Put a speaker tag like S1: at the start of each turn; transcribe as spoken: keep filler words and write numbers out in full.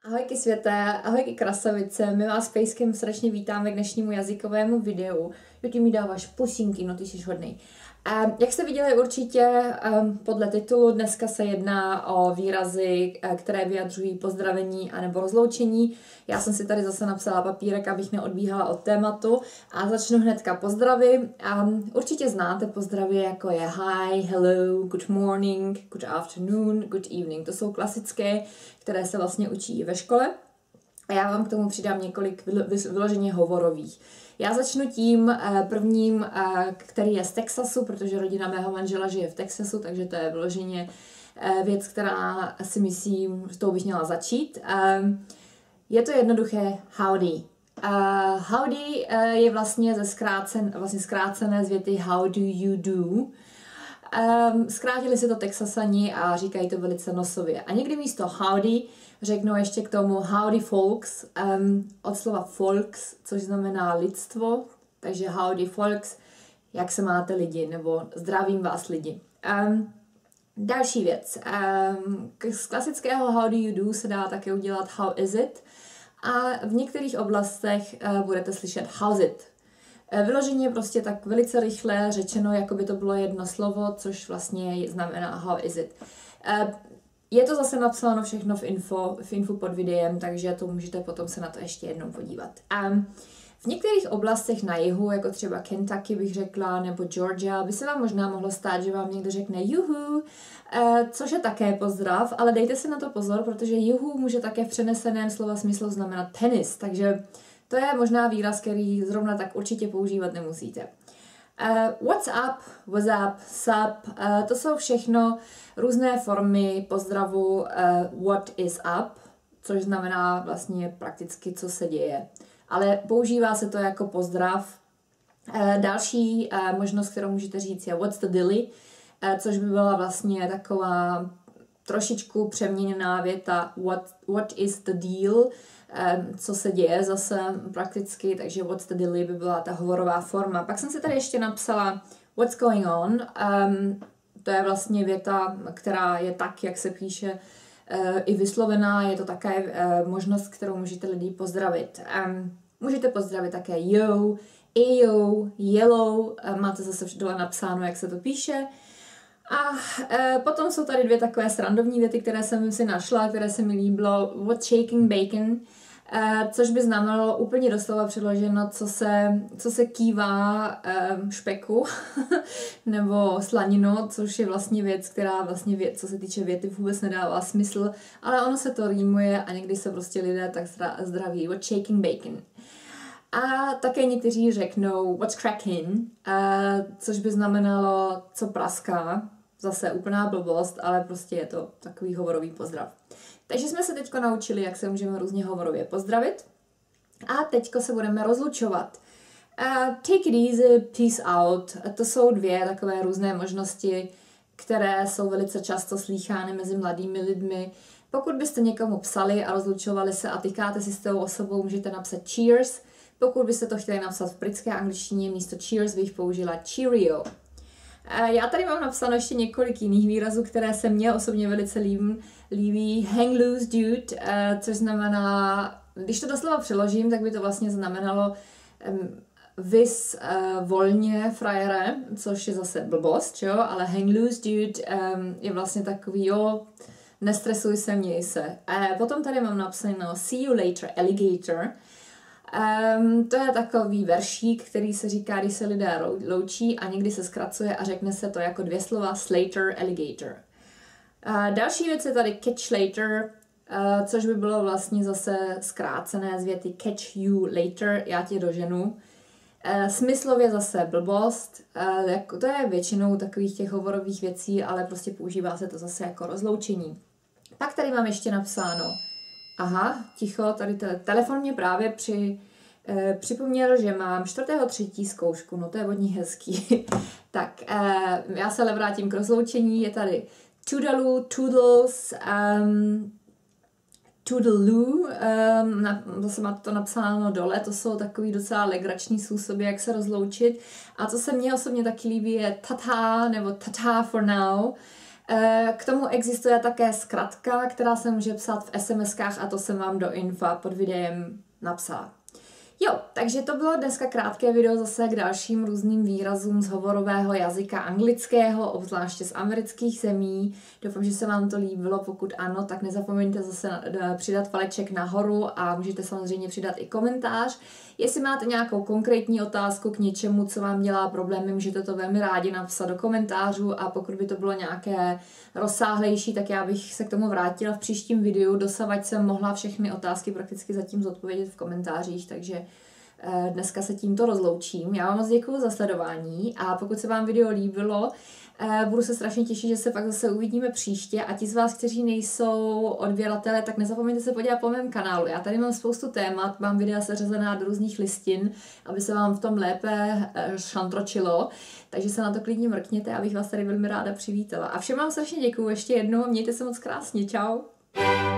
S1: Ahojky světé, ahojky krasavice, my vás s Pejskem srdečně vítáme k dnešnímu jazykovému videu. Jo, ty mi dáváš pusinky, no ty jsi hodnej. Um, jak jste viděli určitě um, podle titulu, dneska se jedná o výrazy, které vyjadřují pozdravení anebo rozloučení. Já jsem si tady zase napsala papírek, abych neodbíhala od tématu a začnu hnedka pozdravy. Um, určitě znáte pozdravy jako je hi, hello, good morning, good afternoon, good evening. To jsou klasické, které se vlastně učí ve škole. A já vám k tomu přidám několik vyloženě hovorových. Já začnu tím prvním, který je z Texasu, protože rodina mého manžela žije v Texasu, takže to je vyloženě věc, která si myslím, že tou bych měla začít. Je to jednoduché howdy. Howdy je vlastně, ze zkrácen, vlastně zkrácené z věty how do you do. Um, zkrátili si to Texasani a říkají to velice nosově. A někdy místo howdy řeknou ještě k tomu howdy folks, um, od slova folks, což znamená lidstvo, takže howdy folks, jak se máte lidi, nebo zdravím vás lidi. Um, další věc. Um, z klasického how do you do se dá také udělat how is it a v některých oblastech uh, budete slyšet how's it. Vyloženě prostě tak velice rychle řečeno, jako by to bylo jedno slovo, což vlastně znamená how is it. Je to zase napsáno všechno v info, v info pod videem, takže to můžete potom se na to ještě jednou podívat. V některých oblastech na jihu, jako třeba Kentucky bych řekla, nebo Georgia, by se vám možná mohlo stát, že vám někdo řekne juhu, což je také pozdrav, ale dejte si na to pozor, protože juhu může také v přeneseném slova smyslu znamenat tenis, takže to je možná výraz, který zrovna tak určitě používat nemusíte. Uh, what's up, what's up, sup, uh, to jsou všechno různé formy pozdravu uh, what is up, což znamená vlastně prakticky, co se děje. Ale používá se to jako pozdrav. Uh, další uh, možnost, kterou můžete říct, je what's the dilly, uh, což by byla vlastně taková trošičku přeměněná věta what, what is the deal, co se děje zase prakticky, takže what's the dilly by byla ta hovorová forma. Pak jsem si tady ještě napsala what's going on, um, to je vlastně věta, která je tak, jak se píše, uh, i vyslovená, je to také uh, možnost, kterou můžete lidi pozdravit. Um, můžete pozdravit také yo, ejo, yellow, uh, máte zase dole napsáno, jak se to píše. A e, potom jsou tady dvě takové srandovní věty, které jsem si našla, které se mi líbilo. What's shaking bacon, e, což by znamenalo úplně doslova přeloženo, co se, co se kývá e, špeku nebo slaninu, což je vlastně věc, která vlastně věc, co se týče věty, vůbec nedává smysl, ale ono se to rýmuje a někdy se prostě lidé tak zdraví. What's shaking bacon. A také někteří řeknou what's cracking, uh, což by znamenalo, co praská. Zase úplná blbost, ale prostě je to takový hovorový pozdrav. Takže jsme se teďko naučili, jak se můžeme různě hovorově pozdravit. A teďko se budeme rozlučovat. Uh, take it easy, peace out. To jsou dvě takové různé možnosti, které jsou velice často slýchány mezi mladými lidmi. Pokud byste někomu psali a rozlučovali se a týkáte si s tou osobou, můžete napsat cheers. Pokud byste to chtěli napsat v britské angličtině, místo cheers bych použila cheerio. Já tady mám napsáno ještě několik jiných výrazů, které se mně osobně velice líbí. líbí. Hang loose dude, což znamená, když to doslova přeložím, tak by to vlastně znamenalo um, vis uh, volně frajere, což je zase blbost, jo? Ale hang loose dude um, je vlastně takový, jo, nestresuj se, měj se. A potom tady mám napsáno see you later alligator. Um, to je takový veršík, který se říká, když se lidé loučí a někdy se zkracuje a řekne se to jako dvě slova Slater alligator. Uh, další věc je tady catch later, uh, což by bylo vlastně zase zkrácené z věty catch you later, já tě doženu. Uh, smyslově zase blbost, uh, jako, to je většinou takových těch hovorových věcí, ale prostě používá se to zase jako rozloučení. Pak tady mám ještě napsáno aha, ticho, tady te- telefon mě právě při, eh, připomněl, že mám čtvrtého třetí zkoušku, no to je hodně hezký. Tak, eh, já se ale vrátím k rozloučení, je tady toodaloo, toodles, um, toodaloo, um, na, zase má to napsáno dole, to jsou takový docela legrační způsoby, jak se rozloučit. A co se mně osobně taky líbí, je tata nebo tata for now. K tomu existuje také zkratka, která se může psát v es em eskách a to jsem vám do infa pod videem napsala. Jo, takže to bylo dneska krátké video zase k dalším různým výrazům z hovorového jazyka anglického, obzvláště z amerických zemí. Doufám, že se vám to líbilo, pokud ano, tak nezapomeňte zase přidat paleček nahoru a můžete samozřejmě přidat i komentář. Jestli máte nějakou konkrétní otázku k něčemu, co vám dělá problémy, můžete to velmi rádi napsat do komentářů a pokud by to bylo nějaké rozsáhlejší, tak já bych se k tomu vrátila v příštím videu. Dosavať jsem mohla všechny otázky prakticky zatím zodpovědět v komentářích, takže dneska se tímto rozloučím. Já vám moc děkuju za sledování a pokud se vám video líbilo, budu se strašně těšit, že se pak zase uvidíme příště a ti z vás, kteří nejsou odběratele, tak nezapomeňte se podívat po mém kanálu. Já tady mám spoustu témat, mám videa seřazená do různých listin, aby se vám v tom lépe šantročilo, takže se na to klidně mrkněte, abych vás tady velmi ráda přivítala. A všem vám strašně děkuju ještě jednou, mějte se moc krásně, čau!